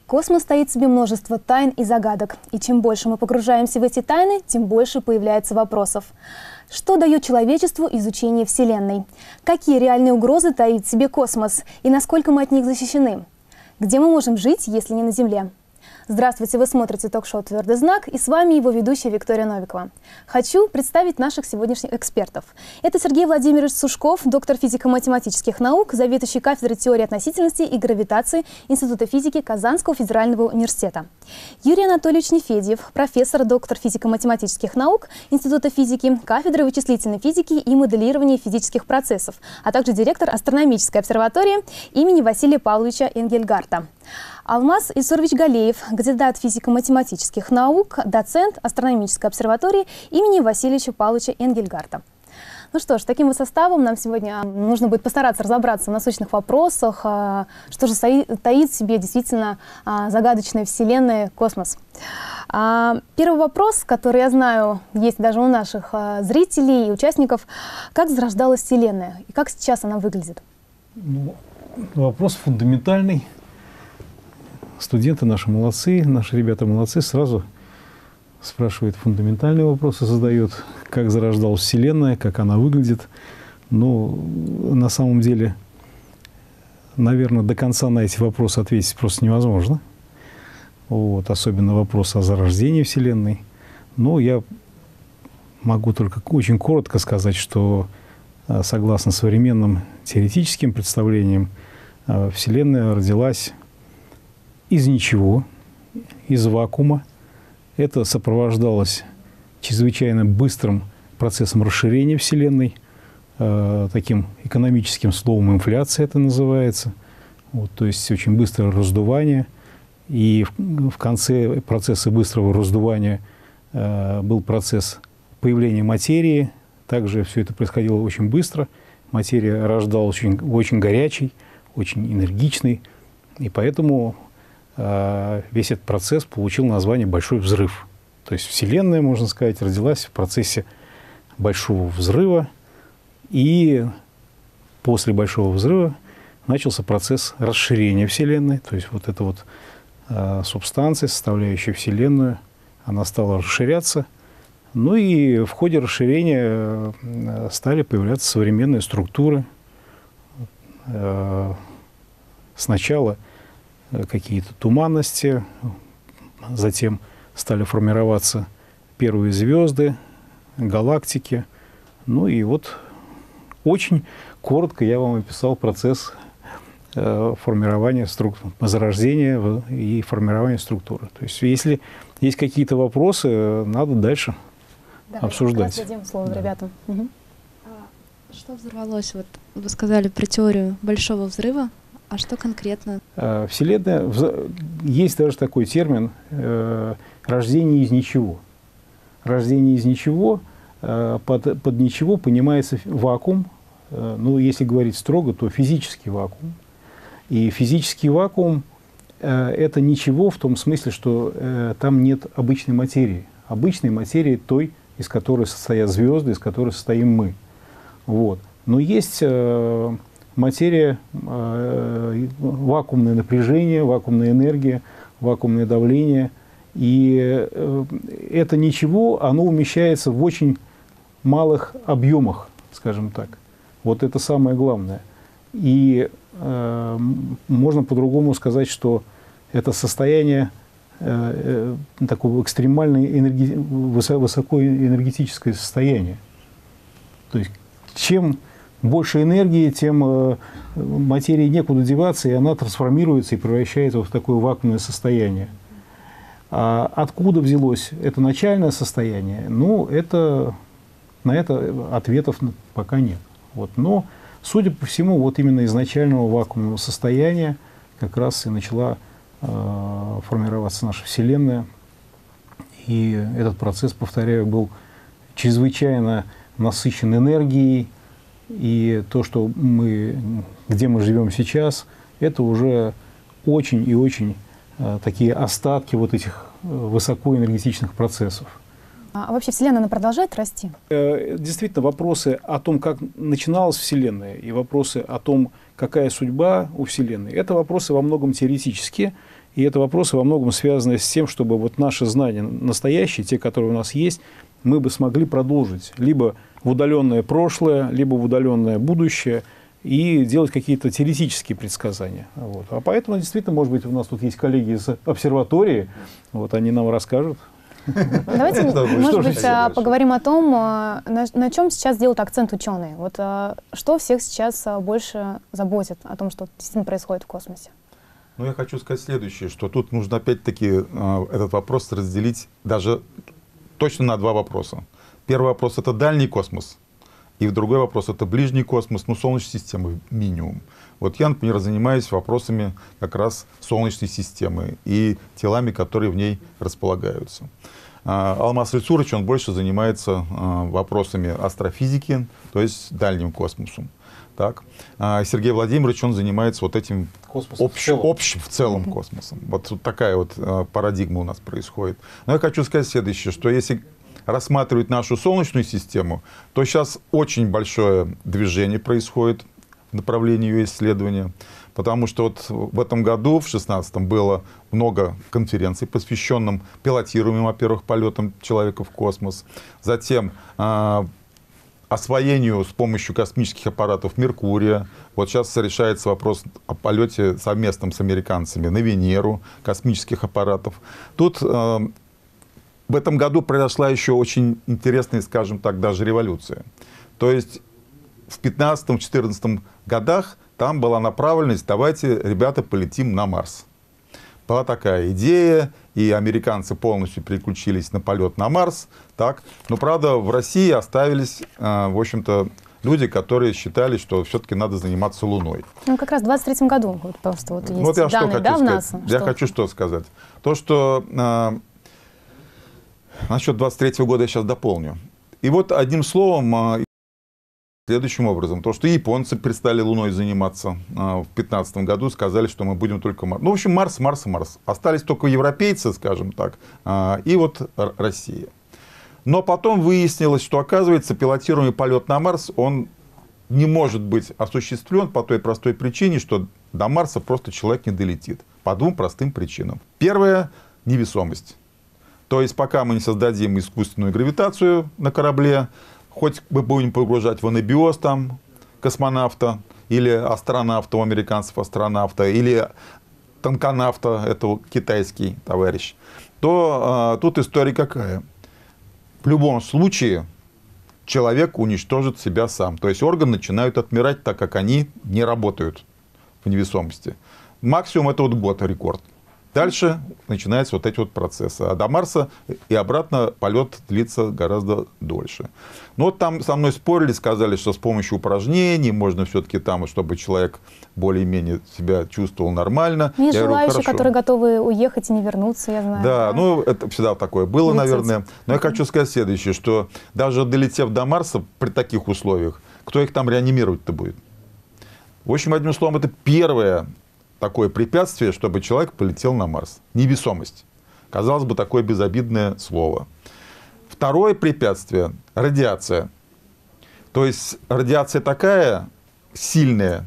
Космос таит в себе множество тайн и загадок. И чем больше мы погружаемся в эти тайны, тем больше появляется вопросов. Что дает человечеству изучение Вселенной? Какие реальные угрозы таит в себе космос? И насколько мы от них защищены? Где мы можем жить, если не на Земле? Здравствуйте, вы смотрите ток-шоу «Твердый знак», и с вами его ведущая Виктория Новикова. Хочу представить наших сегодняшних экспертов. Это Сергей Владимирович Сушков, доктор физико-математических наук, заведующий кафедрой теории относительности и гравитации Института физики Казанского федерального университета. Юрий Анатольевич Нефедьев, профессор, доктор физико-математических наук Института физики, кафедры вычислительной физики и моделирования физических процессов, а также директор астрономической обсерватории имени Василия Павловича Энгельгарта. Алмаз Исурович Галеев, кандидат физико-математических наук, доцент астрономической обсерватории имени Василия Павловича Энгельгарта. Ну что ж, таким вот составом нам сегодня нужно будет постараться разобраться в насущных вопросах, что же таит в себе действительно загадочная Вселенная, космос. Первый вопрос, который, я знаю, есть даже у наших зрителей и участников: как зарождалась Вселенная и как сейчас она выглядит? Ну, вопрос фундаментальный. Студенты наши молодцы, наши ребята молодцы, сразу спрашивают фундаментальные вопросы, задают, как зарождалась Вселенная, как она выглядит. Но на самом деле, наверное, до конца на эти вопросы ответить просто невозможно. Вот, особенно вопрос о зарождении Вселенной. Но я могу только очень коротко сказать, что согласно современным теоретическим представлениям, Вселенная родилась из ничего, из вакуума. Это сопровождалось чрезвычайно быстрым процессом расширения Вселенной, таким экономическим словом инфляция это называется. Вот, то есть очень быстрое раздувание. И в конце процесса быстрого раздувания был процесс появления материи. Также все это происходило очень быстро. Материя рождалась очень горячей, очень энергичной. И поэтому весь этот процесс получил название «Большой взрыв». То есть Вселенная, можно сказать, родилась в процессе Большого взрыва. И после Большого взрыва начался процесс расширения Вселенной. То есть вот эта вот субстанция, составляющая Вселенную, она стала расширяться. Ну и в ходе расширения стали появляться современные структуры. Сначала какие-то туманности, затем стали формироваться первые звезды, галактики. Ну и вот очень коротко я вам описал процесс формирования структур, зарождения и формирования структуры. То есть если есть какие-то вопросы, надо дальше обсуждать. Дадим слово ребятам. Угу. Что взорвалось? Вот вы сказали про теорию Большого взрыва. А что конкретно? Вселенная, есть даже такой термин «рождение из ничего». Рождение из ничего, под ничего понимается вакуум. Ну, если говорить строго, то физический вакуум. И физический вакуум – это ничего в том смысле, что там нет обычной материи. Обычной материи той, из которой состоят звезды, из которой состоим мы. Вот. Но есть материя, вакуумное напряжение, вакуумная энергия, вакуумное давление. И это ничего, оно умещается в очень малых объемах, скажем так. Вот это самое главное. И можно по-другому сказать, что это состояние такого экстремального высокоэнергетическое состояние. То есть чем больше энергии, тем материи некуда деваться, и она трансформируется и превращается в такое вакуумное состояние. А откуда взялось это начальное состояние? Ну, на это ответов пока нет. Вот. Но, судя по всему, вот именно из начального вакуумного состояния как раз и начала формироваться наша Вселенная. И этот процесс, повторяю, был чрезвычайно насыщен энергией. И то, что где мы живем сейчас, это уже очень и очень такие остатки вот этих высокоэнергетичных процессов. А вообще Вселенная, она продолжает расти? Действительно, вопросы о том, как начиналась Вселенная, и вопросы о том, какая судьба у Вселенной, это вопросы во многом теоретические, и это вопросы во многом связаны с тем, чтобы вот наши знания настоящие, те, которые у нас есть, мы бы смогли продолжить либо в удаленное прошлое, либо в удаленное будущее, и делать какие-то теоретические предсказания. Вот. А поэтому, действительно, может быть, у нас тут есть коллеги из обсерватории, вот они нам расскажут. Давайте, может быть, поговорим о том, на чем сейчас делают акцент ученые. Вот что всех сейчас больше заботит о том, что действительно происходит в космосе? Ну, я хочу сказать следующее, что тут нужно опять-таки этот вопрос разделить даже точно на два вопроса. Первый вопрос — это дальний космос, и другой вопрос — это ближний космос, ну, Солнечной системы минимум. Вот я, например, занимаюсь вопросами как раз Солнечной системы и телами, которые в ней располагаются. Алмаз Рицурович, он больше занимается вопросами астрофизики, то есть дальним космосом. Так. Сергей Владимирович, он занимается вот этим общим в целом космосом. Вот такая вот парадигма у нас происходит. Но я хочу сказать следующее, что если рассматривать нашу Солнечную систему, то сейчас очень большое движение происходит в направлении ее исследования. Потому что вот в этом году, в 2016-м, было много конференций, посвященных пилотируемым, во-первых, полетам человека в космос. Затем освоению с помощью космических аппаратов Меркурия. Вот сейчас решается вопрос о полете совместном с американцами на Венеру, космических аппаратов. Тут в этом году произошла еще очень интересная, скажем так, даже революция. То есть в 2015-2014 годах там была направленность: давайте, ребята, полетим на Марс. Была такая идея, и американцы полностью переключились на полет на Марс. Так. Но, правда, в России оставились, в общем-то, люди, которые считали, что все-таки надо заниматься Луной. Ну, как раз в 23-м году вот, просто вот есть вот я данные, что хочу да, сказать. в НАСА? Я хочу что сказать. То, что насчет 23-го года я сейчас дополню. И вот одним словом, следующим образом, то, что японцы перестали Луной заниматься в 2015 году, сказали, что мы будем только Марс. Ну, в общем, Марс, Марс, Марс. Остались только европейцы, скажем так, и вот Россия. Но потом выяснилось, что, оказывается, пилотируемый полет на Марс, он не может быть осуществлен по той простой причине, что до Марса просто человек не долетит. По двум простым причинам. Первая — невесомость. То есть, пока мы не создадим искусственную гравитацию на корабле, хоть мы будем погружать в анабиоз там космонавта, или астронавта, у американцев астронавта, или танконавта, это китайский товарищ, то тут история какая? В любом случае человек уничтожит себя сам. То есть органы начинают отмирать, так как они не работают в невесомости. Максимум это вот год рекорд. Дальше начинаются вот эти вот процессы. А до Марса и обратно полет длится гораздо дольше. Но вот там со мной спорили, сказали, что с помощью упражнений можно все-таки там, чтобы человек более-менее себя чувствовал нормально. Есть желающие, которые готовы уехать и не вернуться, я знаю. Да, ну это всегда такое было, наверное. Но я хочу сказать следующее, что даже долетев до Марса при таких условиях, кто их там реанимировать-то будет? В общем, одним словом, это первое такое препятствие, чтобы человек полетел на Марс. Невесомость. Казалось бы, такое безобидное слово. Второе препятствие — радиация. То есть радиация такая сильная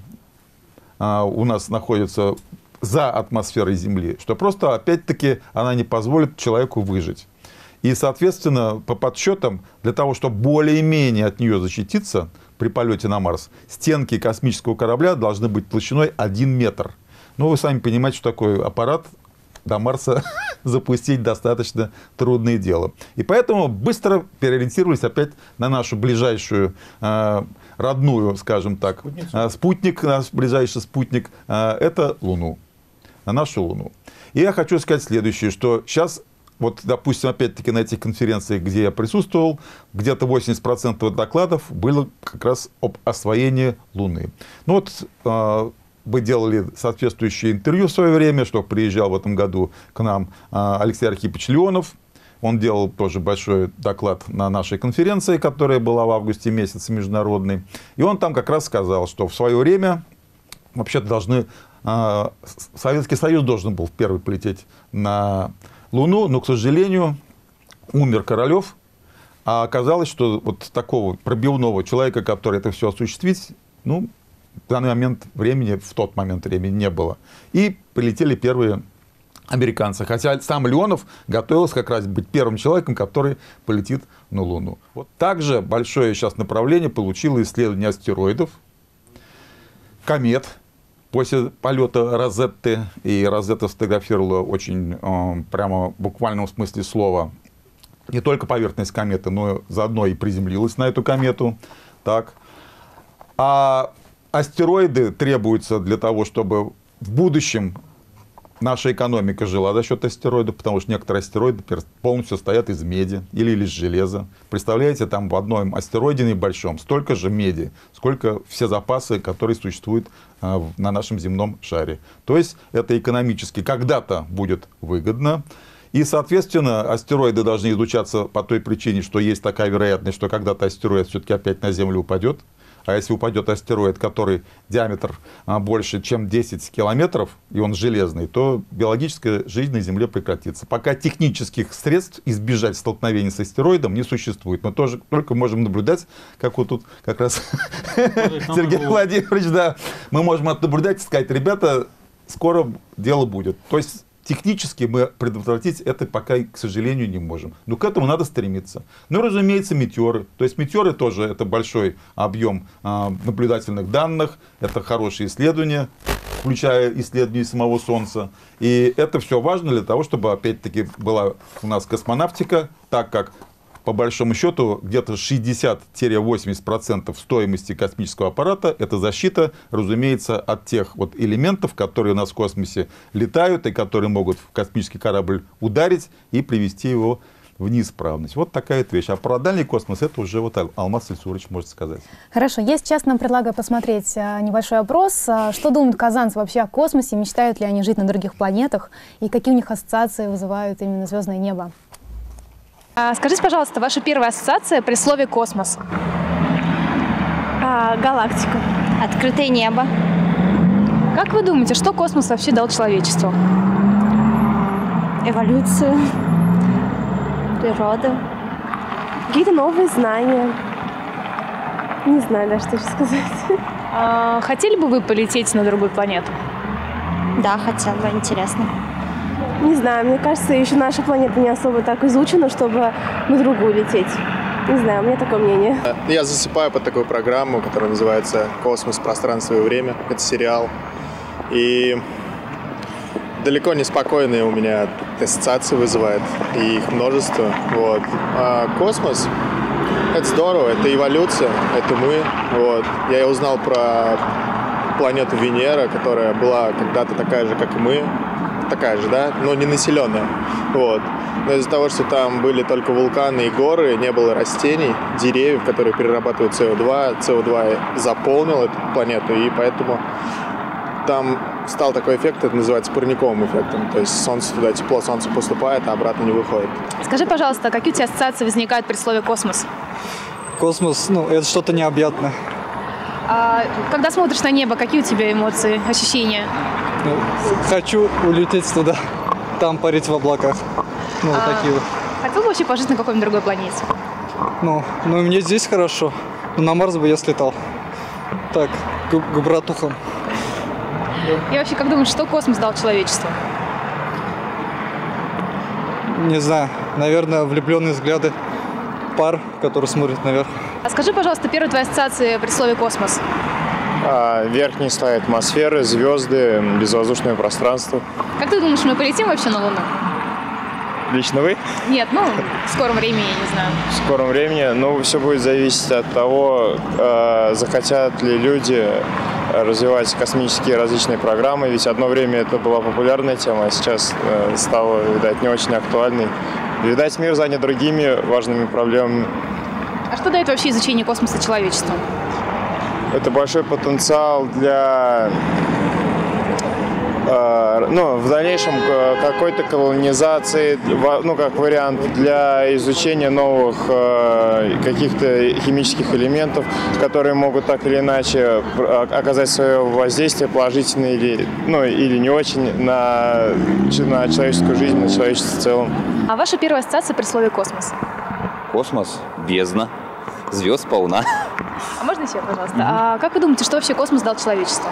у нас находится за атмосферой Земли, что просто, опять-таки, она не позволит человеку выжить. И, соответственно, по подсчетам, для того, чтобы более-менее от нее защититься при полете на Марс, стенки космического корабля должны быть толщиной 1 метр. Ну, вы сами понимаете, что такой аппарат до Марса запустить достаточно трудное дело. И поэтому быстро переориентировались опять на нашу ближайшую родную, скажем так, спутник, наш ближайший спутник, это Луну, на нашу Луну. И я хочу сказать следующее, что сейчас, вот, допустим, опять-таки на этих конференциях, где я присутствовал, где-то 80% докладов было как раз об освоении Луны. Ну вот, мы делали соответствующее интервью в свое время, что приезжал в этом году к нам Алексей Архипович Леонов. Он делал тоже большой доклад на нашей конференции, которая была в августе месяце международной. И он там как раз сказал, что в свое время вообще-то должны... Советский Союз должен был первый полететь на Луну, но, к сожалению, умер Королев, А оказалось, что вот такого пробивного человека, который это все осуществить, ну, в данный момент времени, в тот момент времени не было. И прилетели первые американцы. Хотя сам Леонов готовился как раз быть первым человеком, который полетит на Луну. Вот. Также большое сейчас направление получило исследование астероидов, комет. После полета Розетты, и Розетта сфотографировала очень, прямо в буквальном смысле слова, не только поверхность кометы, но заодно и приземлилась на эту комету. Так. А астероиды требуются для того, чтобы в будущем наша экономика жила за счет астероидов, потому что некоторые астероиды полностью состоят из меди или из железа. Представляете, там в одном астероиде небольшом столько же меди, сколько все запасы, которые существуют на нашем земном шаре. То есть это экономически когда-то будет выгодно. И, соответственно, астероиды должны изучаться по той причине, что есть такая вероятность, что когда-то астероид все-таки опять на Землю упадет. А если упадет астероид, который диаметр больше, чем 10 километров, и он железный, то биологическая жизнь на Земле прекратится. Пока технических средств избежать столкновения с астероидом не существует. Мы тоже только можем наблюдать, как вот тут как раз Сергей Владимирович, да, мы можем наблюдать и сказать, ребята, скоро дело будет. То есть технически мы предотвратить это пока, к сожалению, не можем. Но к этому надо стремиться. Ну, разумеется, метеоры. То есть метеоры тоже это большой объем наблюдательных данных, это хорошие исследования, включая исследования самого Солнца. И это все важно для того, чтобы, опять-таки, была у нас космонавтика, так как, по большому счету, где-то 60-80% стоимости космического аппарата – это защита, разумеется, от тех вот элементов, которые у нас в космосе летают и которые могут в космический корабль ударить и привести его в неисправность. Вот такая вот вещь. А про дальний космос это уже вот Алмаз Ильсурович может сказать. Хорошо, я сейчас нам предлагаю посмотреть небольшой опрос. Что думают казанцы вообще о космосе? Мечтают ли они жить на других планетах? И какие у них ассоциации вызывают именно звездное небо? Скажите, пожалуйста, ваша первая ассоциация при слове «космос»? Галактика. Открытое небо. Как вы думаете, что космос вообще дал человечеству? Эволюцию. Природа. Какие-то новые знания. Не знаю даже, что еще сказать. Хотели бы вы полететь на другую планету? Да, хотела бы, интересно. Не знаю, мне кажется, еще наша планета не особо так изучена, чтобы на другую лететь. Не знаю, у меня такое мнение. Я засыпаю под такую программу, которая называется «Космос, пространство и время». Это сериал. И далеко не спокойные у меня ассоциации вызывает, и их множество. Вот. А космос — это здорово, это эволюция, это мы. Вот. Я узнал про планету Венера, которая была когда-то такая же, как и мы. Такая же, да, но не населенная. Вот. Но из-за того, что там были только вулканы и горы, не было растений, деревьев, которые перерабатывают СО2, СО2 заполнил эту планету, и поэтому там стал такой эффект, это называется парниковым эффектом. То есть солнце туда, тепло солнца поступает, а обратно не выходит. Скажи, пожалуйста, какие у тебя ассоциации возникают при слове «космос»? Космос, ну, это что-то необъятное. Когда смотришь на небо, какие у тебя эмоции, ощущения? Ну, хочу улететь туда, там парить в облаках. Ну, вот такие вот. Хотел бы вообще пожить на какой-нибудь другой планете? Ну, мне здесь хорошо. Но на Марс бы я слетал. Так, к братухам. И вообще, как думаешь, что космос дал человечеству? Не знаю, наверное, влюбленные взгляды пар, которые смотрят наверх. А скажи, пожалуйста, первая твоя ассоциация при слове «космос»? Верхние слои атмосферы, звезды, безвоздушное пространство. Как ты думаешь, мы полетим вообще на Луну? Лично вы? Нет, ну, в скором времени, я не знаю. В скором времени, ну, все будет зависеть от того, захотят ли люди развивать космические различные программы. Ведь одно время это была популярная тема, а сейчас стало, видать, не очень актуальной. Видать, мир занят другими важными проблемами. А что дает вообще изучение космоса человечеству? Это большой потенциал для, в дальнейшем какой-то колонизации, ну, как вариант для изучения новых каких-то химических элементов, которые могут так или иначе оказать свое воздействие положительное или не очень на человеческую жизнь, на человечество в целом. А ваша первая ассоциация при слове «космос»? Космос, бездна, звезд полна. А можно еще, пожалуйста? А как вы думаете, что вообще космос дал человечеству?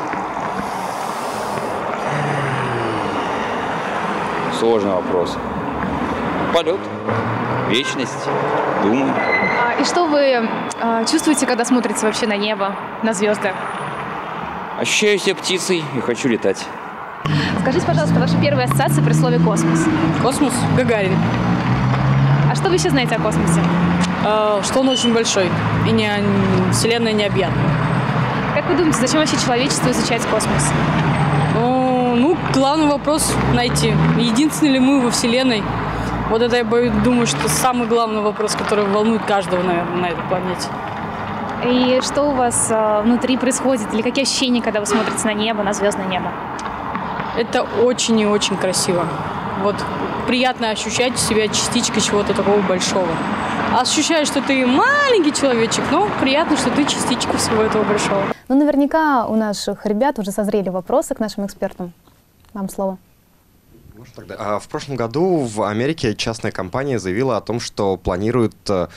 Сложный вопрос. Полет, вечность, думаю. И что вы чувствуете, когда смотрите вообще на небо, на звезды? Ощущаю себя птицей и хочу летать. Скажите, пожалуйста, ваша первая ассоциация при слове «космос»? Космос? Гагарин. А что вы еще знаете о космосе? Что он очень большой и Вселенная необъятна. Как вы думаете, зачем вообще человечеству изучать космос? Ну, главный вопрос найти. Единственны ли мы во Вселенной? Вот это я думаю, что самый главный вопрос, который волнует каждого, наверное, на этой планете. И что у вас внутри происходит? Или какие ощущения, когда вы смотрите на небо, на звездное небо? Это очень и очень красиво. Вот приятно ощущать себя частичкой чего-то такого большого. Ощущаешь, что ты маленький человечек, но приятно, что ты частичка всего этого большого. Ну, наверняка у наших ребят уже созрели вопросы к нашим экспертам. Вам слово. Может, тогда? В прошлом году в Америке частная компания заявила о том, что планирует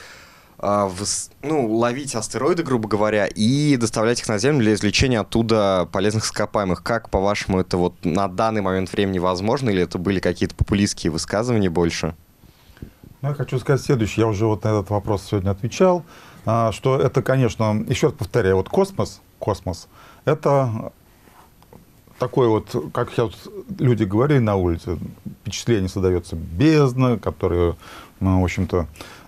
ловить астероиды, грубо говоря, и доставлять их на Землю для извлечения оттуда полезных ископаемых. Как, по-вашему, это вот на данный момент времени возможно, или это были какие-то популистские высказывания больше? Ну, я хочу сказать следующее. Я уже вот на этот вопрос сегодня отвечал, что это, конечно, еще раз повторяю, вот космос, это такой вот, как сейчас люди говорили на улице, впечатление создается бездна, которая, в общем-то,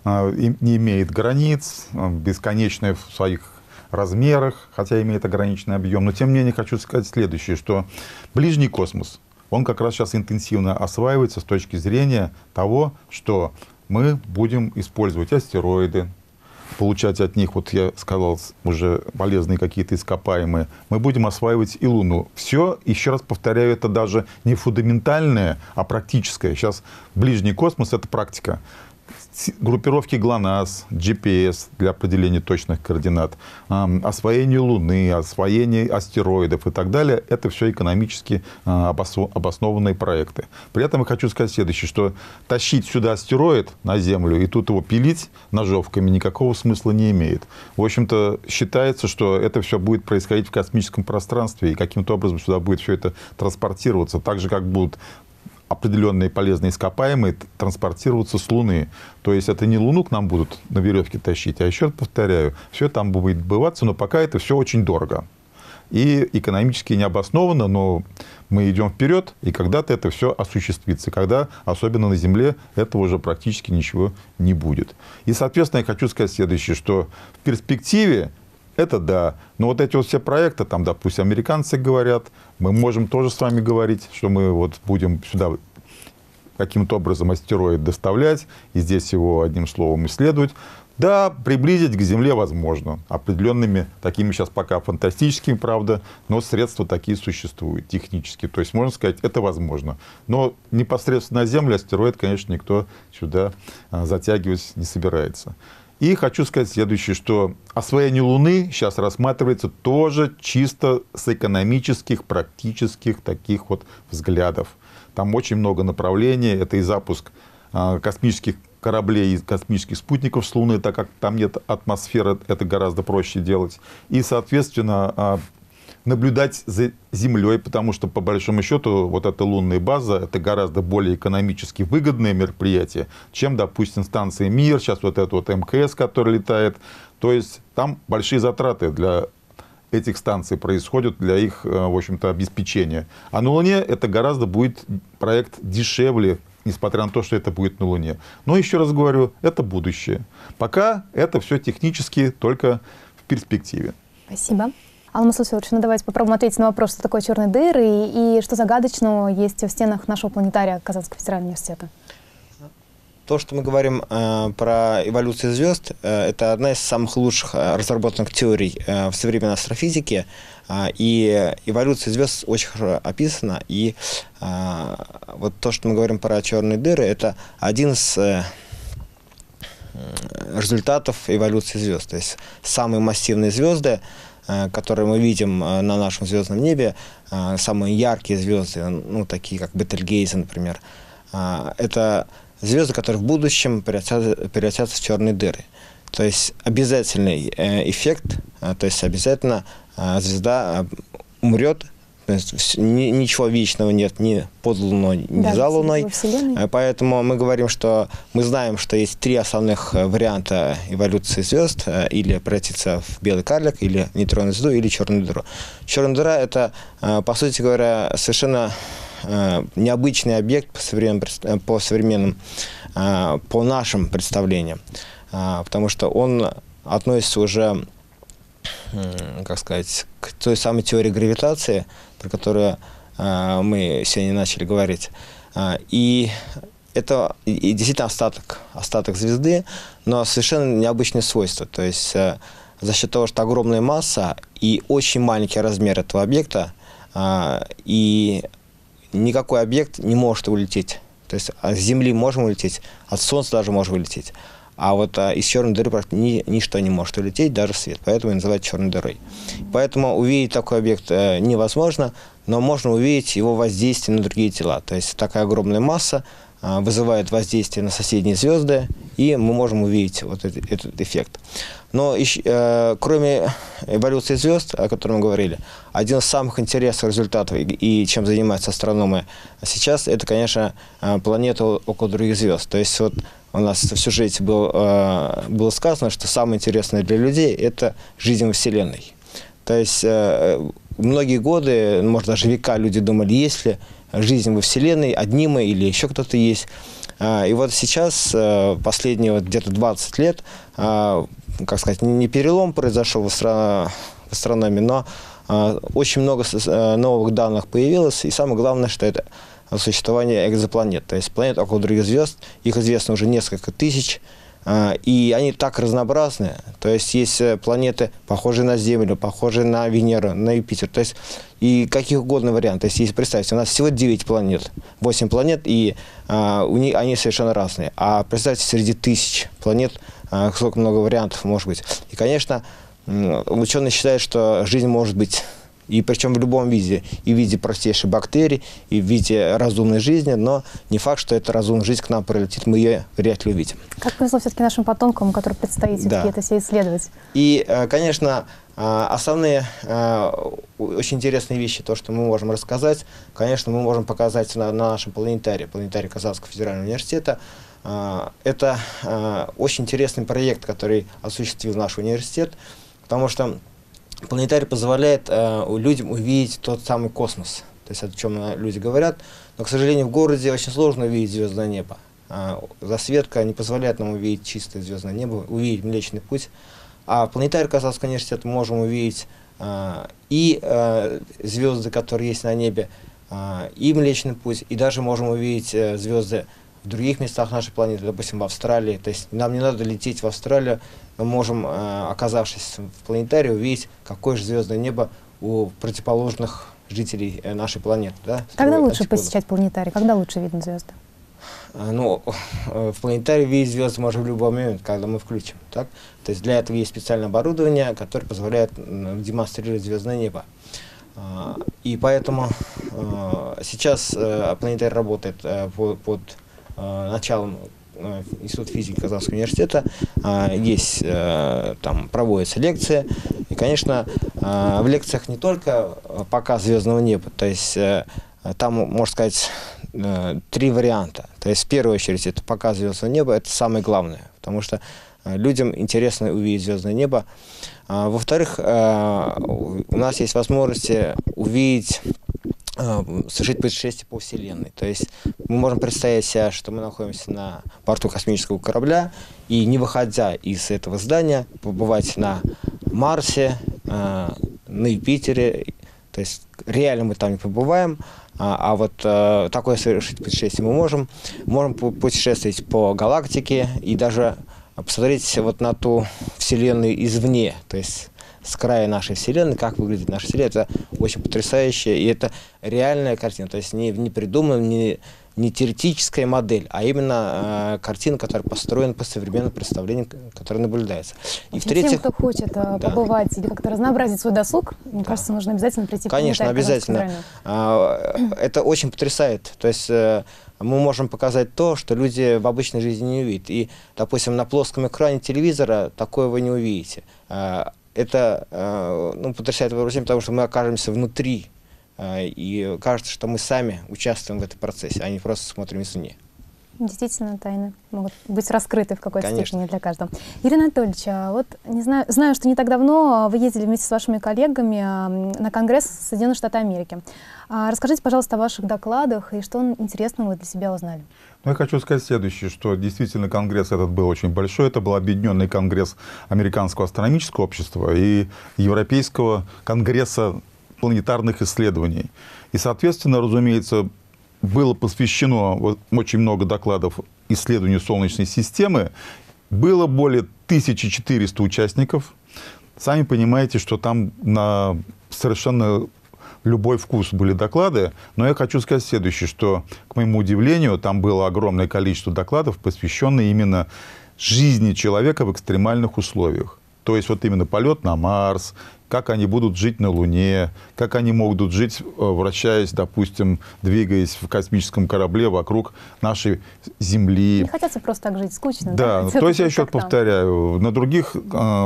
не имеет границ, бесконечная в своих размерах, хотя имеет ограниченный объем. Но тем не менее хочу сказать следующее, что ближний космос, он как раз сейчас интенсивно осваивается с точки зрения того, что мы будем использовать астероиды, получать от них, вот я сказал, уже полезные какие-то ископаемые. Мы будем осваивать и Луну. Все, еще раз повторяю, это даже не фундаментальное, а практическое. Сейчас ближний космос — это практика. Группировки ГЛОНАСС, GPS для определения точных координат, освоение Луны, освоение астероидов и так далее — это все экономически обоснованные проекты. При этом я хочу сказать следующее, что тащить сюда астероид на Землю и тут его пилить ножовками никакого смысла не имеет. В общем-то, считается, что это все будет происходить в космическом пространстве, и каким-то образом сюда будет все это транспортироваться, так же, как будут определенные полезные ископаемые транспортироваться с Луны. То есть это не Луну к нам будут на веревке тащить, а еще раз повторяю, все там будет отбываться, но пока это все очень дорого. И экономически не обоснованно, но мы идем вперед, и когда-то это все осуществится. Когда, особенно на Земле, этого уже практически ничего не будет. И, соответственно, я хочу сказать следующее, что в перспективе это да. Но вот эти вот все проекты, там, допустим, американцы говорят, мы можем тоже с вами говорить, что мы вот будем сюда каким-то образом астероид доставлять, и здесь его, одним словом, исследовать. Да, приблизить к Земле возможно. Определенными, такими сейчас пока фантастическими, правда, но средства такие существуют технически. То есть, можно сказать, это возможно. Но непосредственно на Землю астероид, конечно, никто сюда затягивать не собирается. И хочу сказать следующее, что освоение Луны сейчас рассматривается тоже чисто с экономических, практических таких вот взглядов. Там очень много направлений. Это и запуск космических кораблей и космических спутников с Луны, так как там нет атмосферы, это гораздо проще делать. И, соответственно, наблюдать за Землей, потому что, по большому счету, вот эта лунная база — это гораздо более экономически выгодное мероприятие, чем, допустим, станция «Мир», сейчас вот это вот МКС, который летает. То есть там большие затраты для этих станций происходят, для их, в общем-то, обеспечения. А на Луне это гораздо будет проект дешевле, несмотря на то, что это будет на Луне. Но, еще раз говорю, это будущее. Пока это все технически только в перспективе. Спасибо. Алла Масулсевич, давайте попробуем ответить на вопрос, что такое черные дыры и что загадочного есть в стенах нашего планетария Казанского федерального университета. То, что мы говорим про эволюцию звезд, это одна из самых лучших разработанных теорий в современной астрофизике. И эволюция звезд очень хорошо описана. И вот то, что мы говорим про черные дыры, это один из результатов эволюции звезд. То есть самые массивные звезды, которые мы видим на нашем звездном небе, самые яркие звезды, ну, такие как Бетельгейзе, например, это звезды, которые в будущем превратятся в черные дыры. То есть обязательный эффект, то есть обязательно звезда умрет. То есть ничего вечного нет ни под Луной, ни за Луной. Поэтому мы говорим, что мы знаем, что есть 3 основных варианта эволюции звезд. Или превратиться в белый карлик, или нейтронную звезду, или черную дыру. Черная дыра – это, по сути говоря, совершенно необычный объект по нашим представлениям. Потому что он относится уже, как сказать, к той самой теории гравитации, про которую мы сегодня начали говорить. И это действительно остаток звезды, но совершенно необычные свойства. То есть за счет того, что огромная масса и очень маленький размер этого объекта, и никакой объект не может улететь. То есть от Земли можем улететь, от Солнца даже можем улететь. А вот из черной дыры ничто не может улететь, даже свет. Поэтому и называют черной дырой. Поэтому увидеть такой объект невозможно, но можно увидеть его воздействие на другие тела. То есть такая огромная масса вызывает воздействие на соседние звезды, и мы можем увидеть вот этот эффект. Но кроме эволюции звезд, о которой мы говорили, один из самых интересных результатов и чем занимаются астрономы сейчас, это, конечно, планеты около других звезд. То есть вот у нас в сюжете было сказано, что самое интересное для людей – это жизнь во Вселенной. То есть многие годы, может даже века, люди думали, есть ли жизнь во Вселенной, одни мы или еще кто-то есть. И вот сейчас, последние где-то 20 лет, как сказать, не перелом произошел в астрономии, но очень много новых данных появилось. И самое главное, что это существование экзопланет, то есть планет около других звезд. Их известно уже несколько тысяч, и они так разнообразны. То есть есть планеты, похожие на Землю, похожие на Венеру, на Юпитер. То есть и каких угодно вариантов. То есть если представьте, у нас всего 9 планет, 8 планет, и они совершенно разные. А представьте, среди тысяч планет сколько много вариантов может быть. И, конечно, ученые считают, что жизнь может быть, и причем в любом виде, и в виде простейшей бактерий, и в виде разумной жизни, но не факт, что эта разумная жизнь к нам прилетит, мы ее вряд ли увидим. Как повезло все-таки нашим потомкам, которым предстоит все-таки это все исследовать. И, конечно, основные очень интересные вещи, то, что мы можем рассказать, конечно, мы можем показать на нашем планетарии Казанского федерального университета. Это очень интересный проект, который осуществил наш университет, потому что планетарий позволяет людям увидеть тот самый космос, то есть о чем люди говорят, но, к сожалению, в городе очень сложно увидеть звездное небо. Засветка не позволяет нам увидеть чистое звездное небо, увидеть Млечный Путь. А в планетарии Казанского университета мы можем увидеть и звезды, которые есть на небе, и Млечный Путь, и даже можем увидеть звезды в других местах нашей планеты, допустим, в Австралии. То есть нам не надо лететь в Австралию, мы можем, оказавшись в планетарии, увидеть, какое же звездное небо у противоположных жителей нашей планеты. Да? Когда лучше посещать планетарий? Когда лучше видно звезды? Ну, в планетарии видеть звезды можно в любой момент, когда мы включим. Так? То есть для этого есть специальное оборудование, которое позволяет демонстрировать звездное небо. И поэтому сейчас планетарий работает под началом Института физики Казанского университета. Есть, там проводятся лекции. И, конечно, в лекциях не только показ звездного неба, то есть там, можно сказать, 3 варианта. То есть в первую очередь это показ звездного неба, это самое главное, потому что людям интересно увидеть звездное небо. Во-вторых, у нас есть возможность увидеть, совершить путешествие по Вселенной. То есть мы можем представить себе, что мы находимся на борту космического корабля, и не выходя из этого здания, побывать на Марсе, на Юпитере. То есть реально мы там не побываем, а вот такое совершить путешествие мы можем. Можем путешествовать по галактике и даже посмотреть вот на ту Вселенную извне, то есть с края нашей Вселенной, как выглядит наша Вселенная. Это очень потрясающе, и это реальная картина, то есть не придуманная, не теоретическая модель, а именно картина, которая построена по современным представлениям, которые наблюдаются. И в-третьих, тем, кто хочет побывать или как-то разнообразить свой досуг, мне кажется, нужно обязательно прийти в планетарий. Конечно, обязательно. Это очень потрясает. То есть мы можем показать то, что люди в обычной жизни не увидят. И, допустим, на плоском экране телевизора такое вы не увидите. Это потрясает воображение, потому что мы окажемся внутри, и кажется, что мы сами участвуем в этом процессе, а не просто смотрим извне. Действительно, тайны могут быть раскрыты в какой-то степени для каждого. Ирина Анатольевича, вот знаю, что не так давно вы ездили вместе с вашими коллегами на Конгресс Соединенных Штатов Америки. Расскажите, пожалуйста, о ваших докладах и что интересного вы для себя узнали. Я хочу сказать следующее, что действительно конгресс этот был очень большой. Это был объединенный конгресс Американского астрономического общества и Европейского конгресса планетарных исследований. И, соответственно, разумеется, было посвящено очень много докладов исследованию Солнечной системы. Было более 1400 участников. Сами понимаете, что там на совершенно любой вкус были доклады. Но я хочу сказать следующее, что, к моему удивлению, там было огромное количество докладов, посвященных именно жизни человека в экстремальных условиях. То есть вот именно полет на Марс, как они будут жить на Луне, как они могут жить, вращаясь, допустим, двигаясь в космическом корабле вокруг нашей Земли. Не хотят просто так жить, скучно. Да, то есть я еще повторяю, на других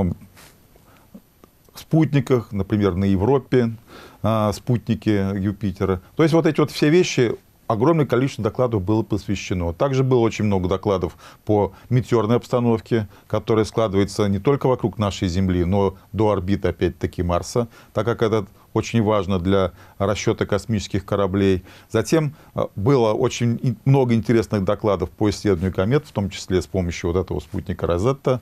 спутниках, например, на Европе, спутники Юпитера. То есть вот эти вот все вещи, огромное количество докладов было посвящено. Также было очень много докладов по метеорной обстановке, которая складывается не только вокруг нашей Земли, но до орбиты, опять-таки, Марса, так как это очень важно для расчета космических кораблей. Затем было очень много интересных докладов по исследованию комет, в том числе с помощью вот этого спутника Розетта.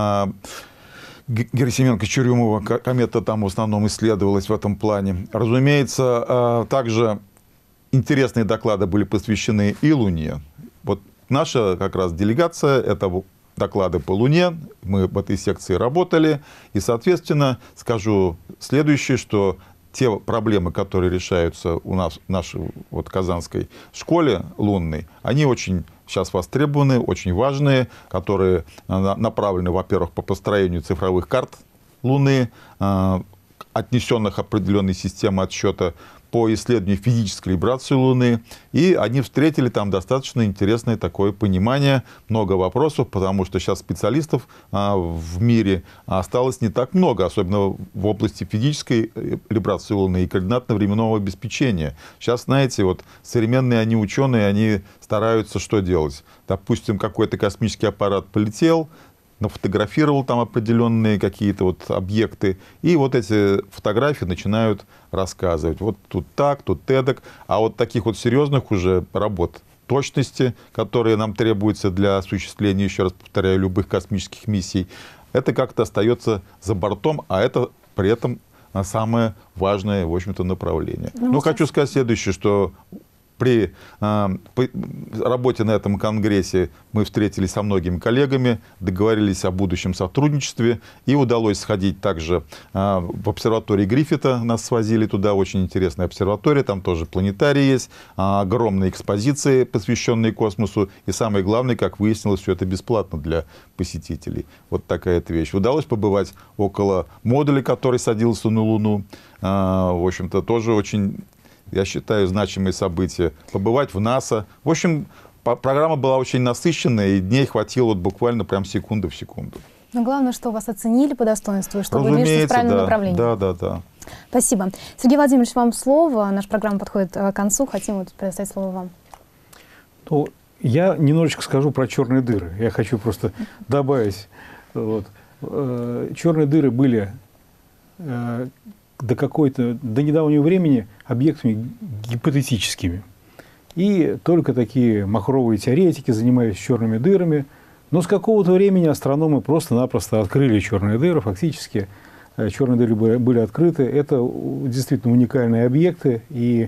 Герасименко-Чурюмова комета там в основном исследовалась в этом плане. Разумеется, также интересные доклады были посвящены и Луне. Вот наша как раз делегация, это доклады по Луне, мы в этой секции работали. И, соответственно, скажу следующее, что те проблемы, которые решаются у нас в нашей казанской школе лунной, они очень сейчас востребованы, очень важные, которые направлены, во-первых, по построению цифровых карт Луны, отнесенных определенной системы отсчета, по исследованию физической вибрации Луны. И они встретили там достаточно интересное такое понимание, много вопросов, потому что сейчас специалистов в мире осталось не так много, особенно в области физической вибрации Луны и координатно-временного обеспечения. Сейчас, знаете, вот современные ученые, они стараются что делать? Допустим, какой-то космический аппарат полетел, нафотографировал там определенные какие-то вот объекты, и вот эти фотографии начинают рассказывать. Вот тут так, тут эдак. А вот таких вот серьезных уже работ точности, которые нам требуются для осуществления, еще раз повторяю, любых космических миссий, это как-то остается за бортом, а это при этом самое важное, в общем-то, направление. Но хочу сказать следующее, что при работе на этом конгрессе мы встретились со многими коллегами, договорились о будущем сотрудничестве, и удалось сходить также в обсерваторию Гриффита, нас свозили туда, очень интересная обсерватория, там тоже планетарий есть, огромные экспозиции, посвященные космосу, и самое главное, как выяснилось, все это бесплатно для посетителей. Вот такая эта вещь. Удалось побывать около модуля, который садился на Луну, в общем-то, тоже очень, я считаю, значимые события. Побывать в НАСА. В общем, программа была очень насыщенная, и дней хватило вот буквально прям секунда в секунду. Но главное, что вас оценили по достоинству, и что вы движетесь в правильном направлении. Да. Спасибо. Сергей Владимирович, вам слово. Наша программа подходит к концу. Хотим предоставить слово вам. Ну, я немножечко скажу про черные дыры. Я хочу просто добавить. Вот. Черные дыры были до недавнего времени объектами гипотетическими. И только такие махровые теоретики занимались черными дырами. Но с какого-то времени астрономы просто-напросто открыли черные дыры. Фактически черные дыры были открыты. Это действительно уникальные объекты. И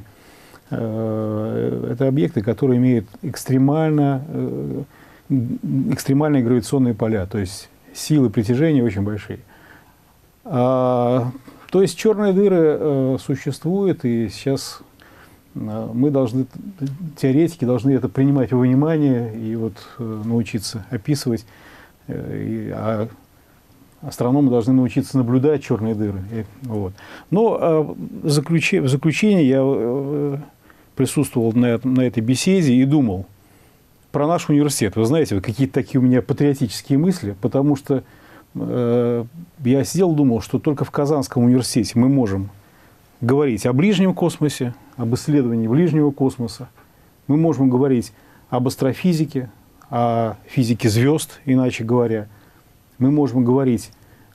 это объекты, которые имеют экстремальные гравитационные поля. То есть силы притяжения очень большие. То есть черные дыры существуют, и сейчас мы должны, теоретики должны это принимать во внимание и вот научиться описывать, а астрономы должны научиться наблюдать черные дыры. Вот. Но в заключение я присутствовал на этой беседе и думал про наш университет. Вы знаете, вот какие-то такие у меня патриотические мысли, потому что я сидел и думал, что только в Казанском университете мы можем говорить о ближнем космосе, об исследовании ближнего космоса. Мы можем говорить об астрофизике, о физике звезд, иначе говоря. Мы можем говорить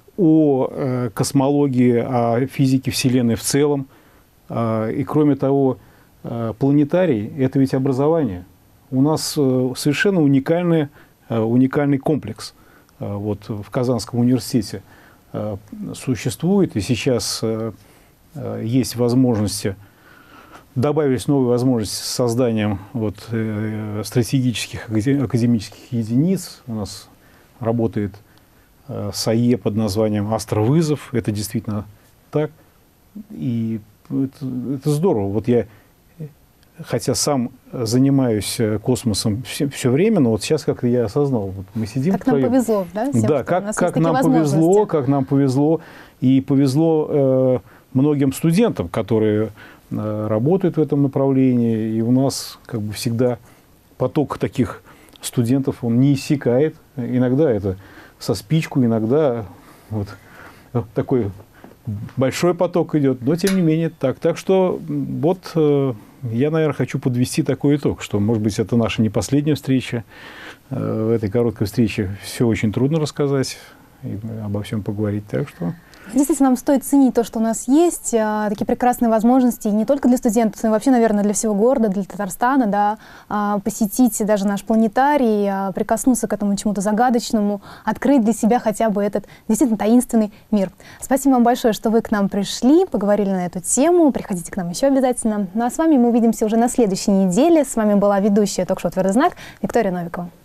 о космологии, о физике Вселенной в целом. И кроме того, планетарий – это ведь образование. У нас совершенно уникальный комплекс вот в Казанском университете существует. И сейчас есть возможности, добавились новые возможности с созданием вот, стратегических академических единиц. У нас работает САЕ под названием «Астровызов». Это действительно так. И это здорово. Вот я, хотя сам занимаюсь космосом все время, но вот сейчас как-то я осознал. Вот мы сидим как нам повезло, да? Всем, да, как нам повезло. И повезло многим студентам, которые работают в этом направлении. И у нас как бы всегда поток таких студентов, он не иссякает. Иногда это со спичку, иногда вот такой большой поток идет, но тем не менее так. Так что вот я, наверное, хочу подвести такой итог, что, может быть, это наша не последняя встреча. В этой короткой встрече все очень трудно рассказать и обо всем поговорить. Так что... Действительно, нам стоит ценить то, что у нас есть, такие прекрасные возможности, и не только для студентов, но и вообще, наверное, для всего города, для Татарстана, да, посетить даже наш планетарий, прикоснуться к этому чему-то загадочному, открыть для себя хотя бы этот действительно таинственный мир. Спасибо вам большое, что вы к нам пришли, поговорили на эту тему, приходите к нам еще обязательно. Ну а с вами мы увидимся уже на следующей неделе. С вами была ведущая ток-шоу «Твердый знак» Виктория Новикова.